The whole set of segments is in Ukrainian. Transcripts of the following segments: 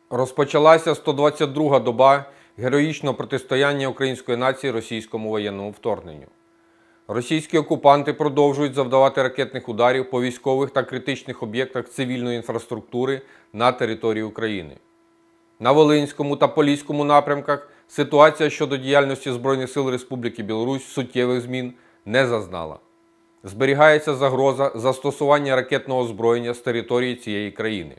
Розпочалася 122-га доба героїчного протистояння української нації російському воєнному вторгненню. Російські окупанти продовжують завдавати ракетних ударів по військових та критичних об'єктах цивільної інфраструктури на території України. На Волинському та Поліському напрямках ситуація щодо діяльності Збройних сил Республіки Білорусь суттєвих змін не зазнала. Зберігається загроза застосування ракетного озброєння з території цієї країни.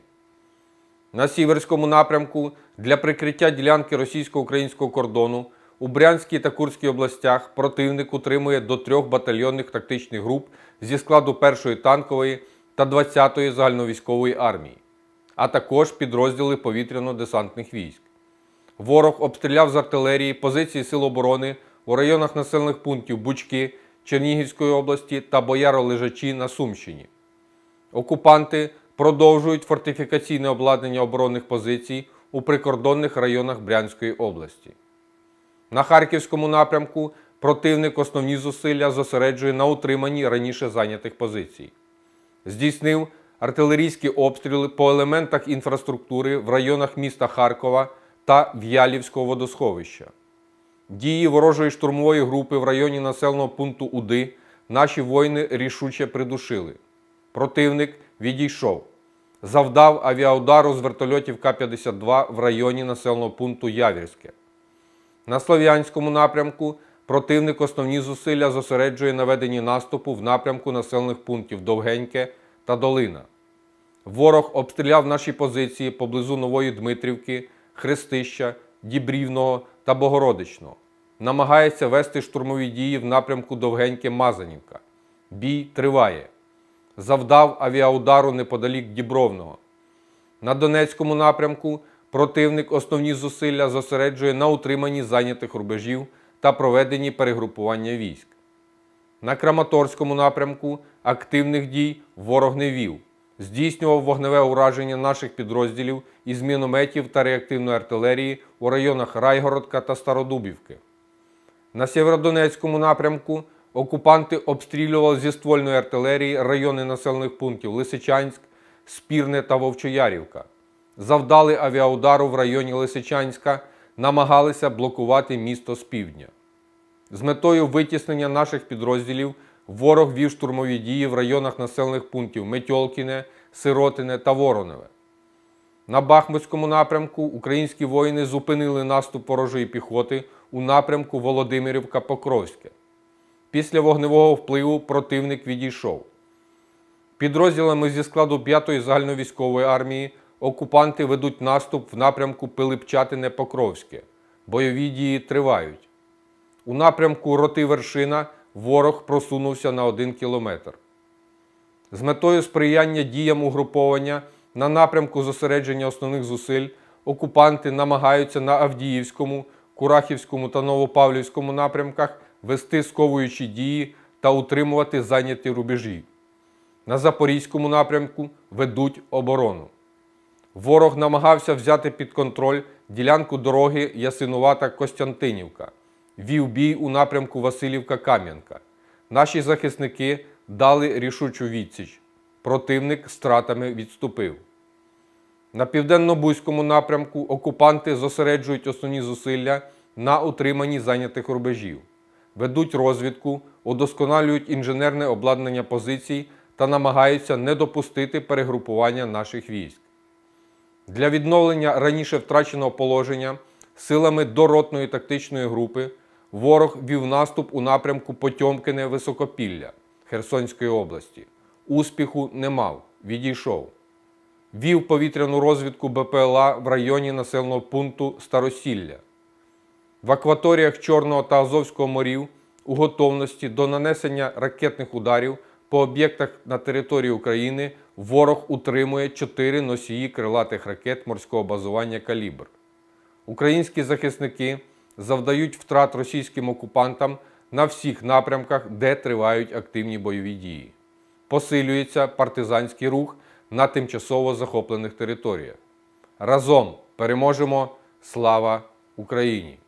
На Сіверському напрямку для прикриття ділянки російсько-українського кордону у Брянській та Курській областях противник утримує до 3 батальйонних тактичних груп зі складу 1-ї танкової та 20-ї загальновійськової армії, а також підрозділи повітряно-десантних військ. Ворог обстріляв з артилерії позиції Сил оборони у районах населених пунктів Бучки Чернігівської області та Бояро-Лежачі на Сумщині. Окупанти продовжують фортифікаційне обладнання оборонних позицій у прикордонних районах Брянської області. На Харківському напрямку противник основні зусилля зосереджує на утриманні раніше зайнятих позицій. Здійснив артилерійські обстріли по елементах інфраструктури в районах міста Харкова та В'ялівського водосховища. Дії ворожої штурмової групи в районі населеного пункту Уди наші воїни рішуче придушили. Противник відійшов. Завдав авіаудару з вертольотів К-52 в районі населеного пункту Явірське. На Слов'янському напрямку противник основні зусилля зосереджує на веденні наступу в напрямку населених пунктів Довгеньке та Долина. Ворог обстріляв наші позиції поблизу Нової Дмитрівки, Хрестища, Дібрівного та Богородичного. Намагається вести штурмові дії в напрямку Довгеньке-Мазанівка. Бій триває. Завдав авіаудару неподалік Дібровного. На Донецькому напрямку противник основні зусилля зосереджує на утриманні зайнятих рубежів та проведенні перегрупування військ. На Краматорському напрямку активних дій ворог не вів. Здійснював вогневе ураження наших підрозділів із мінометів та реактивної артилерії у районах Райгородка та Стародубівки. На Сєвєродонецькому напрямку окупанти обстрілювали зі ствольної артилерії райони населених пунктів Лисичанськ, Спірне та Вовчоярівка. Завдали авіаудару в районі Лисичанська, намагалися блокувати місто з півдня. З метою витіснення наших підрозділів ворог вів штурмові дії в районах населених пунктів Метьолкіне, Сиротине та Вороневе. На Бахмутському напрямку українські воїни зупинили наступ ворожої піхоти у напрямку Володимирівка-Покровське. Після вогневого впливу противник відійшов. Підрозділами зі складу 5-ї загальновійськової армії окупанти ведуть наступ в напрямку Пилипчатине-Покровське. Бойові дії тривають. У напрямку Роти-Вершина ворог просунувся на 1 кілометр. З метою сприяння діям угруповання на напрямку зосередження основних зусиль окупанти намагаються на Авдіївському, Курахівському та Новопавлівському напрямках вести сковуючі дії та утримувати зайняті рубежі. На Запорізькому напрямку ведуть оборону. Ворог намагався взяти під контроль ділянку дороги Ясинувата-Костянтинівка. Вів бій у напрямку Василівка-Кам'янка. Наші захисники дали рішучу відсіч. Противник з втратами відступив. На Південно-Бузькому напрямку окупанти зосереджують основні зусилля на утриманні зайнятих рубежів. Ведуть розвідку, удосконалюють інженерне обладнання позицій та намагаються не допустити перегрупування наших військ. Для відновлення раніше втраченого положення силами доротної тактичної групи ворог вів наступ у напрямку Потьомкине-Високопілля Херсонської області. Успіху не мав, відійшов. Вів повітряну розвідку БПЛА в районі населеного пункту Старосілля. В акваторіях Чорного та Азовського морів у готовності до нанесення ракетних ударів по об'єктах на території України ворог утримує 4 носії крилатих ракет морського базування «Калібр». Українські захисники завдають втрат російським окупантам на всіх напрямках, де тривають активні бойові дії. Посилюється партизанський рух на тимчасово захоплених територіях. Разом переможемо! Слава Україні!